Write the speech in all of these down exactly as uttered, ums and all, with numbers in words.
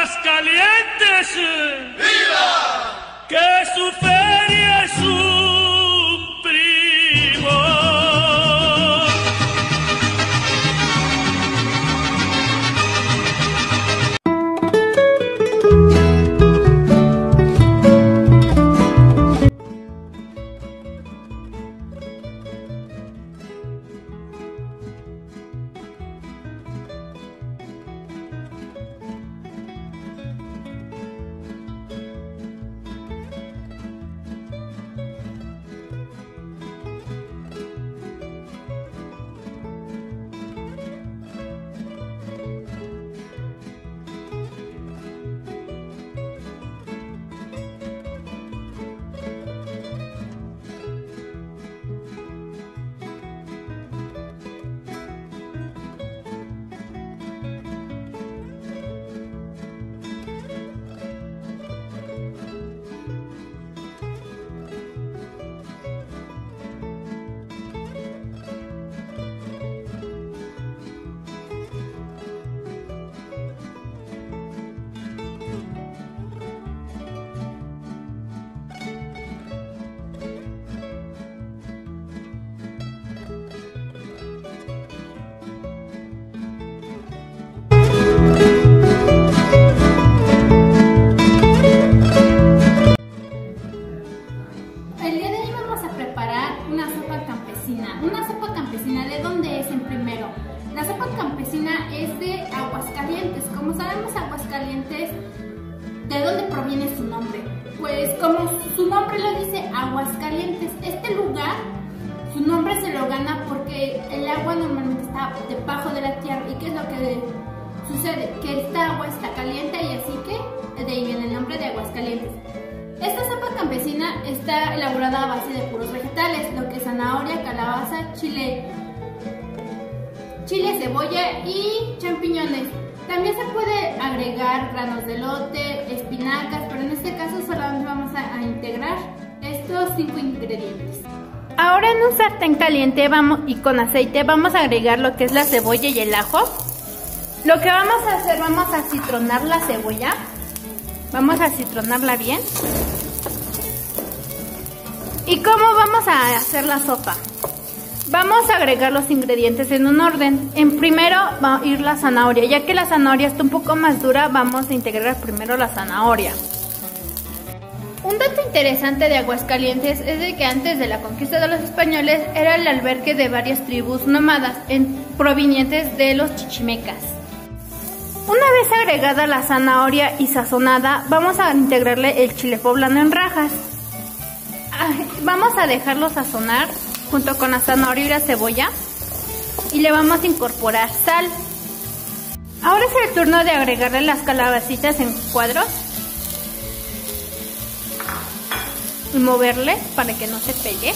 Aguascalientes. ¡Viva! Que su feria es un primo. Una sopa campesina, ¿de dónde es en primero? La sopa campesina es de Aguascalientes. Como sabemos, Aguascalientes, ¿de dónde proviene su nombre? Pues como su nombre lo dice, Aguascalientes. Este lugar, su nombre se lo gana porque el agua normalmente está debajo de la tierra. ¿Y qué es lo que sucede? Que esta agua está caliente y así que de ahí viene el nombre de Aguascalientes. Esta sopa campesina está elaborada a base de puros vegetales, lo que es zanahoria, calabaza, chile, chile, cebolla y champiñones. También se puede agregar granos de elote, espinacas, pero en este caso solamente vamos a, a integrar estos cinco ingredientes. Ahora en un sartén caliente vamos, y con aceite vamos a agregar lo que es la cebolla y el ajo. Lo que vamos a hacer, vamos a citronar la cebolla. Vamos a citronarla bien. ¿Y cómo vamos a hacer la sopa? Vamos a agregar los ingredientes en un orden. En primero va a ir la zanahoria. Ya que la zanahoria está un poco más dura, vamos a integrar primero la zanahoria. Un dato interesante de Aguascalientes es de que antes de la conquista de los españoles era el albergue de varias tribus nómadas en, provenientes de los chichimecas. Una vez agregada la zanahoria y sazonada, vamos a integrarle el chile poblano en rajas. Vamos a dejarlo sazonar junto con la zanahoria y la cebolla y le vamos a incorporar sal. Ahora es el turno de agregarle las calabacitas en cuadros y moverle para que no se pegue.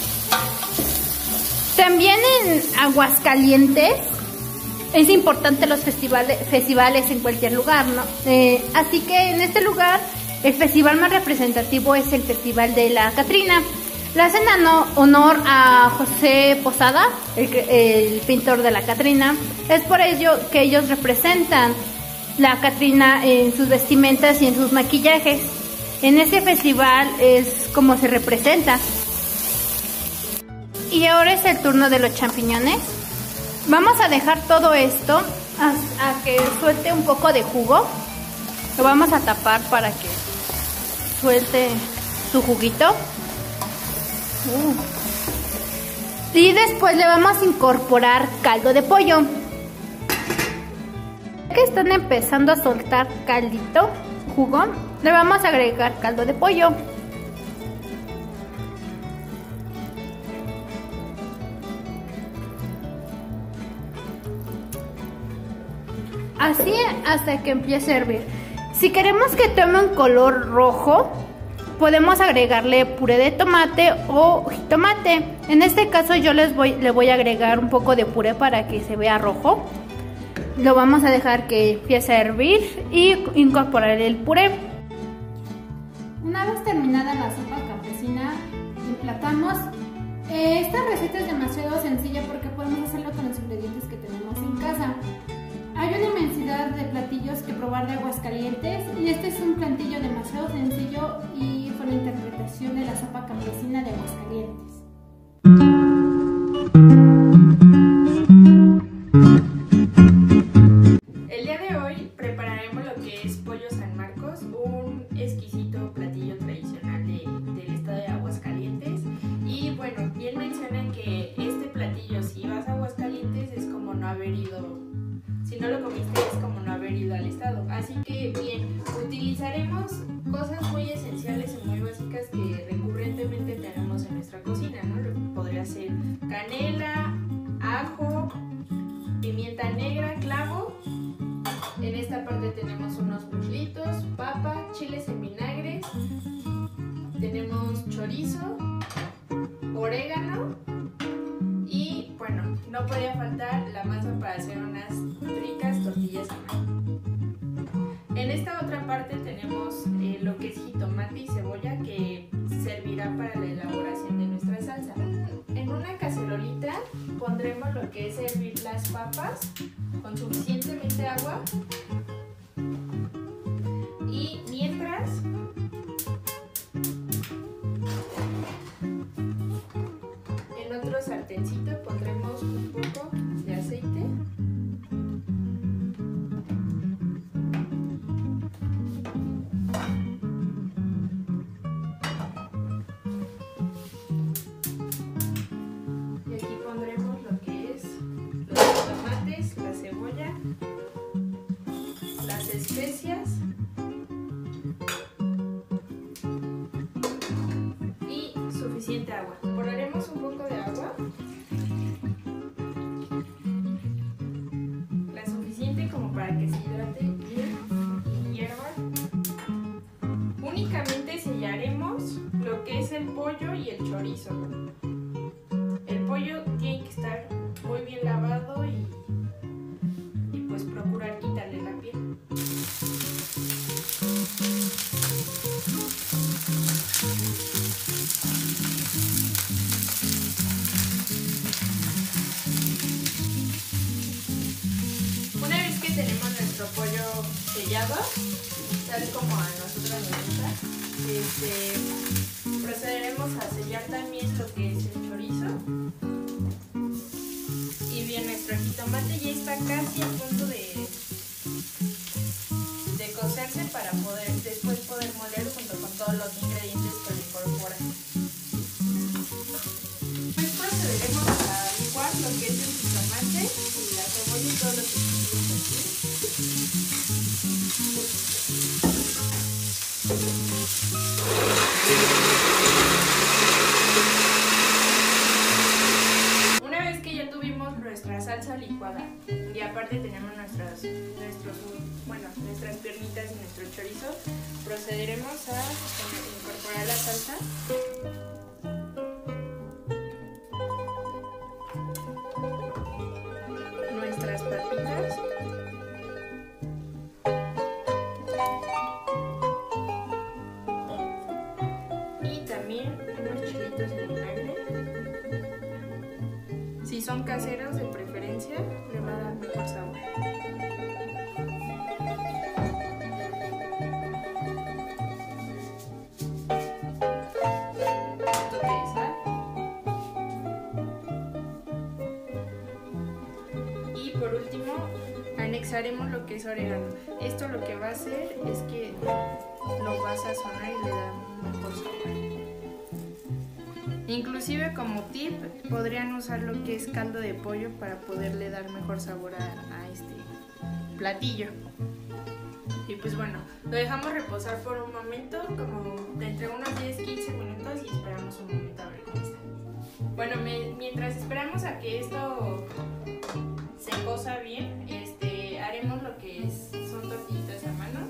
También en Aguascalientes es importante los festivales, festivales en cualquier lugar, ¿no? Eh, así que en este lugar el festival más representativo es el Festival de la Catrina. Le hacen honor a José Posada, el, el pintor de la Catrina. Es por ello que ellos representan la Catrina en sus vestimentas y en sus maquillajes. En ese festival es como se representa. Y ahora es el turno de los champiñones. Vamos a dejar todo esto a, a que suelte un poco de jugo. Lo vamos a tapar para que suelte su juguito. Uh. Y después le vamos a incorporar caldo de pollo. Ya que están empezando a soltar caldito, jugo, le vamos a agregar caldo de pollo. Así hasta que empiece a hervir. Si queremos que tome un color rojo, podemos agregarle puré de tomate o jitomate. En este caso yo les voy, le voy a agregar un poco de puré para que se vea rojo. Lo vamos a dejar que empiece a hervir y incorporar el puré. Una vez terminada la sopa campesina, emplatamos. Eh, esta receta es demasiado sencilla porque podemos hacerlo con los ingredientes que tenemos en casa. Hay una inmensidad de platillos que probar Carnaval de Aguascalientes y este es un platillo demasiado sencillo y fue la interpretación de la sopa campesina de Aguascalientes. El día de hoy prepararemos lo que es pollo San Marcos, un exquisito platillo tradicional de, del estado de Aguascalientes. Y bueno, bien mencionan que este platillo, si vas a Aguascalientes, es como no haber ido, si no lo comiste es como no haber ido al estado. Así que bien, utilizaremos cosas muy esenciales y muy básicas que recurrentemente tenemos en nuestra cocina, ¿no? Lo que podría ser canela, ajo, pimienta negra, clavo. En esta parte tenemos unos muslitos, papa, chiles en vinagre, tenemos chorizo, orégano y bueno, no podía faltar la masa para hacer unas ricas tortillas a mano. En esta otra parte tenemos eh, lo que es jitomate y cebolla que servirá para la elaboración de nuestra salsa. En una cacerolita pondremos lo que es hervir las papas con suficientemente agua y mientras en otro sartencito pondremos un poco de aceite y aquí pondremos lo que es los tomates, la cebolla, las especias y suficiente agua. Poneremos un poco de agua, la suficiente como para que se hidrate bien y hierva. Únicamente sellaremos lo que es el pollo y el chorizo. El pollo tiene que estar muy bien lavado y, y pues procurar quitarle la piel. Una vez que tenemos nuestro pollo sellado, tal como a nosotros nos gusta, este, procederemos a sellar también lo que es el chorizo. Y bien, nuestro jitomate ya está casi a punto de, de cocerse para poder después poder moler junto con todos los ingredientes que le incorporan. Después procederemos a licuar lo que es el jitomate y la cebolla y todo lo que tenemos aquí. Una vez que ya tuvimos nuestra salsa licuada y aparte tenemos nuestras, nuestros, bueno, nuestras piernitas y nuestro chorizo, procederemos a incorporar la salsa. Nuestras papitas. Y también unos chilitos de vinagre. Si son caseros, de preferencia, le va a dar mejor sabor. Un toque de sal. Y por último, anexaremos lo que es orégano. Esto lo que va a hacer es que lo va a sazonar y le da un mejor sabor. Inclusive como tip podrían usar lo que es caldo de pollo para poderle dar mejor sabor a, a este platillo. Y pues bueno, lo dejamos reposar por un momento, como de entre unos diez a quince minutos y esperamos un momento a ver cómo está. Bueno, me, mientras esperamos a que esto se cosa bien, este, haremos lo que es, son tortillitas a mano.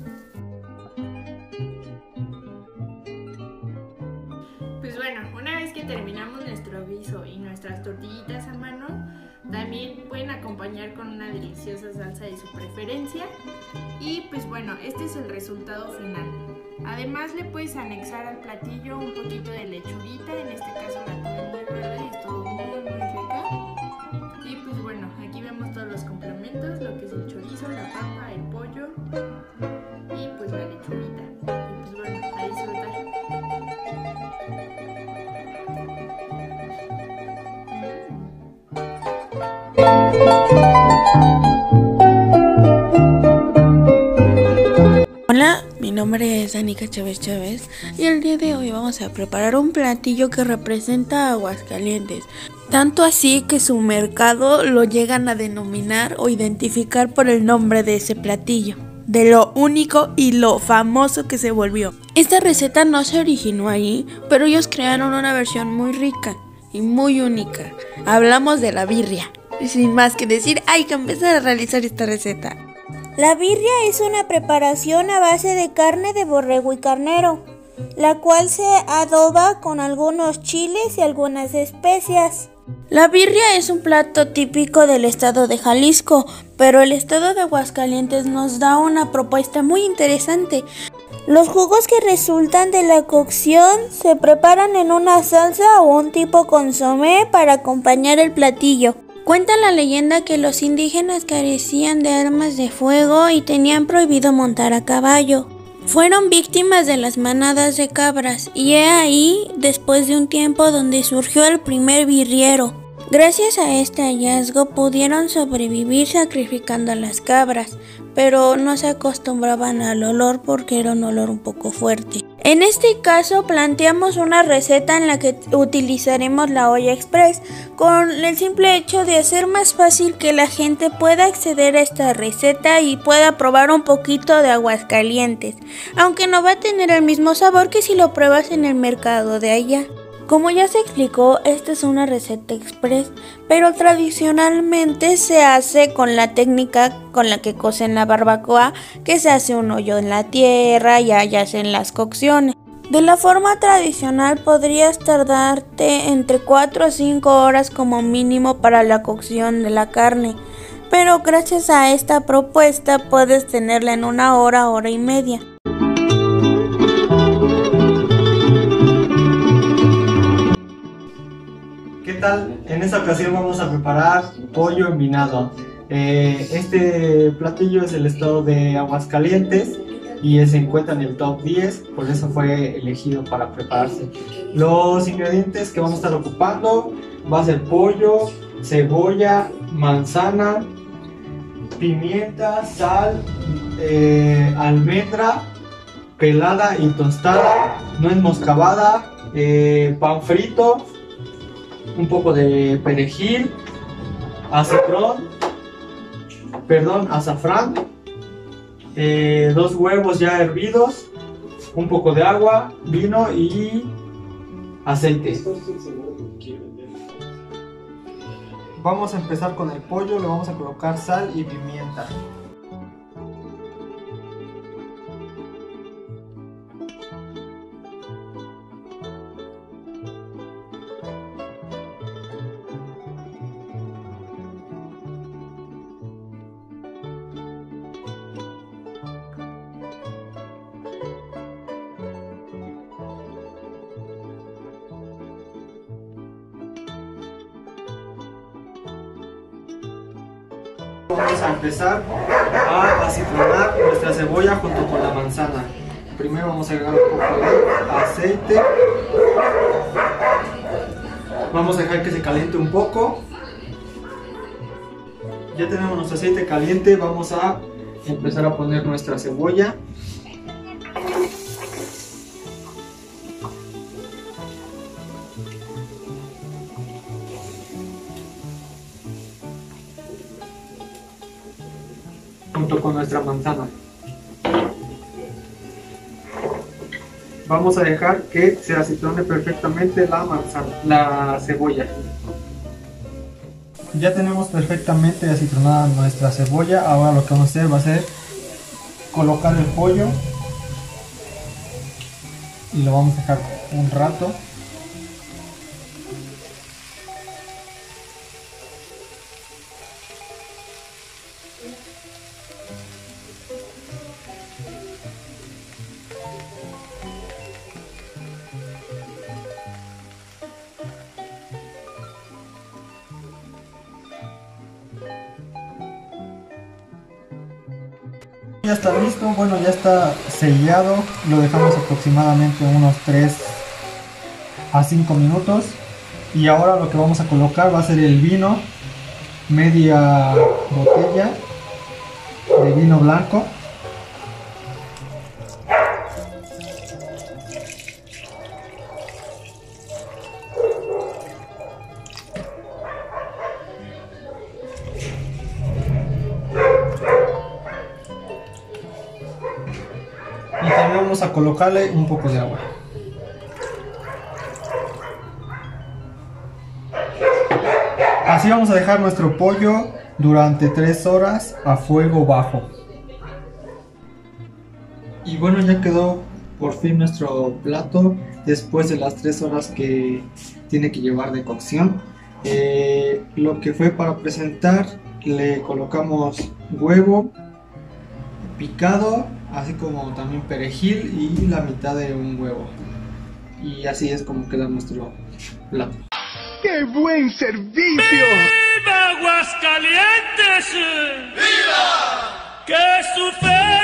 Pues bueno, una vez que terminamos nuestro guiso y nuestras tortillitas a mano, también pueden acompañar con una deliciosa salsa de su preferencia. Y pues bueno, este es el resultado final. Además le puedes anexar al platillo un poquito de lechuguita, en este caso la tuve muy verde y estuvo muy muy rica. Y pues bueno, aquí vemos todos los complementos, lo que es el chorizo, la papa, el pollo. pollo y pues la lechuguita. Y pues bueno, a disfrutar. Hola, mi nombre es Danica Chávez Chávez y el día de hoy vamos a preparar un platillo que representa a Aguascalientes, tanto así que su mercado lo llegan a denominar o identificar por el nombre de ese platillo, de lo único y lo famoso que se volvió. Esta receta no se originó ahí, pero ellos crearon una versión muy rica y muy única. Hablamos de la birria. Y sin más que decir, hay que empezar a realizar esta receta. La birria es una preparación a base de carne de borrego y carnero, la cual se adoba con algunos chiles y algunas especias. La birria es un plato típico del estado de Jalisco, pero el estado de Aguascalientes nos da una propuesta muy interesante. Los jugos que resultan de la cocción se preparan en una salsa o un tipo consomé para acompañar el platillo. Cuenta la leyenda que los indígenas carecían de armas de fuego y tenían prohibido montar a caballo. Fueron víctimas de las manadas de cabras y he ahí, después de un tiempo, donde surgió el primer birriero. Gracias a este hallazgo pudieron sobrevivir sacrificando a las cabras, pero no se acostumbraban al olor porque era un olor un poco fuerte. En este caso planteamos una receta en la que utilizaremos la olla express con el simple hecho de hacer más fácil que la gente pueda acceder a esta receta y pueda probar un poquito de Aguascalientes, aunque no va a tener el mismo sabor que si lo pruebas en el mercado de allá. Como ya se explicó, esta es una receta express, pero tradicionalmente se hace con la técnica con la que cocen la barbacoa, que se hace un hoyo en la tierra y allá hacen las cocciones. De la forma tradicional podrías tardarte entre cuatro a cinco horas como mínimo para la cocción de la carne, pero gracias a esta propuesta puedes tenerla en una hora, hora y media. ¿Qué tal? En esta ocasión vamos a preparar pollo envinado. Eh, este platillo es del estado de Aguascalientes y se encuentra en el top diez, por eso fue elegido para prepararse. Los ingredientes que vamos a estar ocupando va a ser pollo, cebolla, manzana, pimienta, sal, eh, almendra pelada y tostada, nuez moscabada, eh, pan frito, un poco de perejil, acitrón, perdón, azafrán, eh, dos huevos ya hervidos, un poco de agua, vino y aceite. Vamos a empezar con el pollo, le vamos a colocar sal y pimienta. Vamos a empezar a acitronar nuestra cebolla junto con la manzana. Primero vamos a agregar un poco de aceite. Vamos a dejar que se caliente un poco. Ya tenemos nuestro aceite caliente, vamos a empezar a poner nuestra cebolla. Junto con nuestra manzana. Vamos a dejar que se acitrone perfectamente la manzana, la cebolla. Ya tenemos perfectamente acitronada nuestra cebolla. Ahora lo que vamos a hacer va a ser colocar el pollo y lo vamos a dejar un rato. Ya está listo, bueno, ya está sellado, lo dejamos aproximadamente unos tres a cinco minutos y ahora lo que vamos a colocar va a ser el vino, media botella de vino blanco. Y también vamos a colocarle un poco de agua. Así vamos a dejar nuestro pollo durante tres horas a fuego bajo. Y bueno, ya quedó por fin nuestro plato después de las tres horas que tiene que llevar de cocción. Eh, lo que fue para presentar, le colocamos huevo picado, así como también perejil y la mitad de un huevo. Y así es como queda nuestro plato. ¡Qué buen servicio! ¡Viva Aguascalientes! ¡Viva! ¡Que su fe